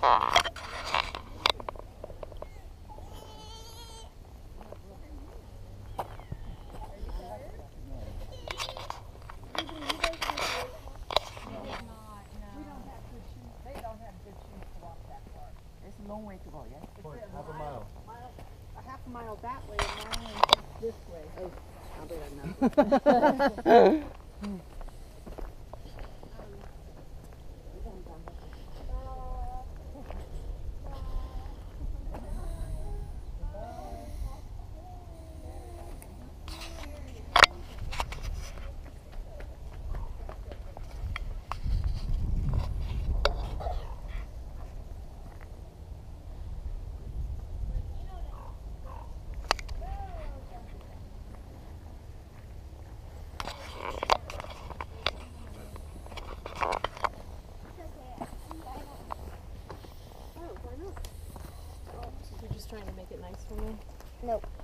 Long way to go, yeah? Half a mile. A half a mile that way, a mile and this way. Oh, I'll bet I'm not. You're just trying to make it nice for me? Nope.